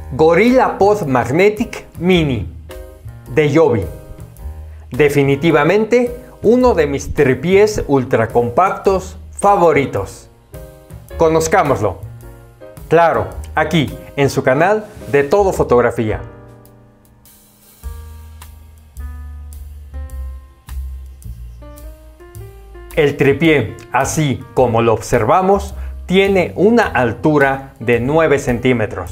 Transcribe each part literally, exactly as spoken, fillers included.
GorillaPod Magnetic Mini de Joby. Definitivamente uno de mis tripiés ultra compactos favoritos. Conozcámoslo. Claro, aquí en su canal de Todo Fotografía. El tripié, así como lo observamos, tiene una altura de nueve centímetros.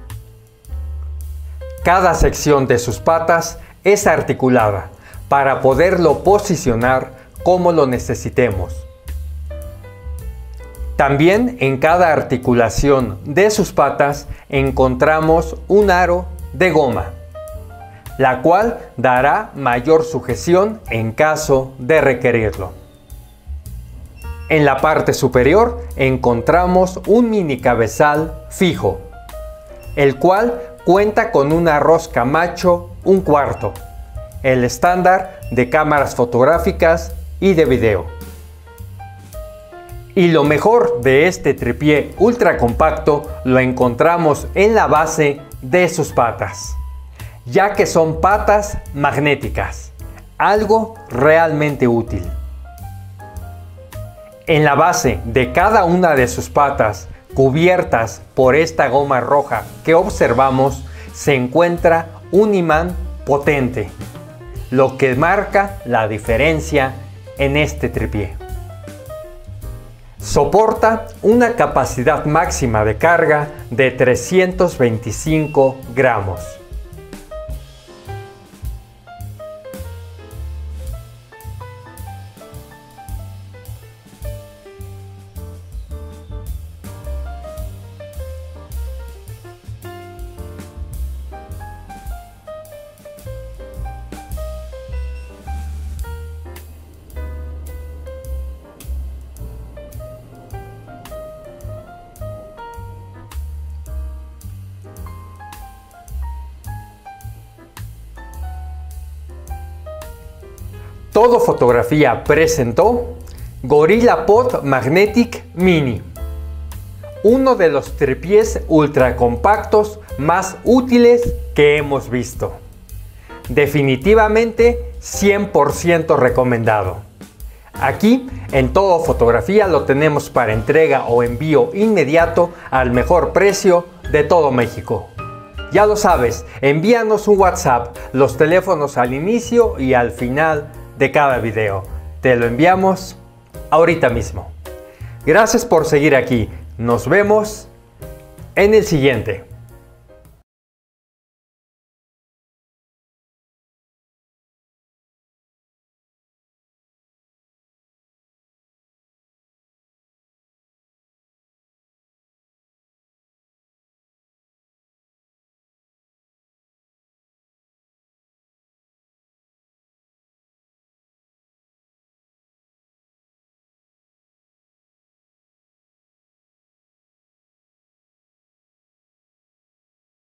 Cada sección de sus patas es articulada para poderlo posicionar como lo necesitemos. También en cada articulación de sus patas encontramos un aro de goma, la cual dará mayor sujeción en caso de requerirlo. En la parte superior encontramos un mini cabezal fijo, el cual cuenta con una rosca macho un cuarto, el estándar de cámaras fotográficas y de video. Y lo mejor de este tripié ultra compacto lo encontramos en la base de sus patas, ya que son patas magnéticas, algo realmente útil. En la base de cada una de sus patas, cubiertas por esta goma roja que observamos, se encuentra un imán potente, lo que marca la diferencia en este tripié. Soporta una capacidad máxima de carga de trescientos veinticinco gramos. Todo Fotografía presentó GorillaPod Magnetic Mini, uno de los tripiés ultra compactos más útiles que hemos visto. Definitivamente cien por ciento recomendado. Aquí en Todo Fotografía lo tenemos para entrega o envío inmediato al mejor precio de todo México. Ya lo sabes, envíanos un WhatsApp, los teléfonos al inicio y al final de cada video. Te lo enviamos ahorita mismo. Gracias por seguir aquí. Nos vemos en el siguiente.